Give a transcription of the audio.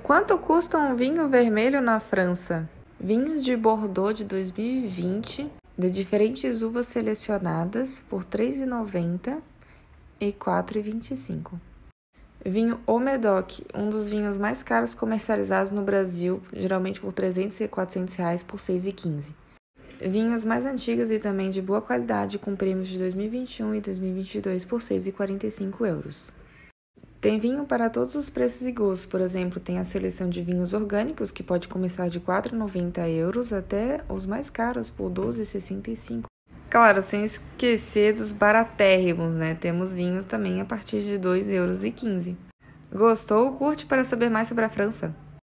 Quanto custa um vinho vermelho na França? Vinhos de Bordeaux de 2020, de diferentes uvas selecionadas, por R$ 3,90 e R$ 4,25. Vinho Haut Médoc, um dos vinhos mais caros comercializados no Brasil, geralmente por R$ 300 e R$ 400 por R$ 6,15. Vinhos mais antigos e também de boa qualidade, com prêmios de 2021 e 2022 por R$ 6,45. Tem vinho para todos os preços e gostos, por exemplo, tem a seleção de vinhos orgânicos, que pode começar de R$ 4,90 até os mais caros, por R$ 12,65. Claro, sem esquecer dos baratérrimos, né? Temos vinhos também a partir de R$ 2,15. Gostou? Curte para saber mais sobre a França.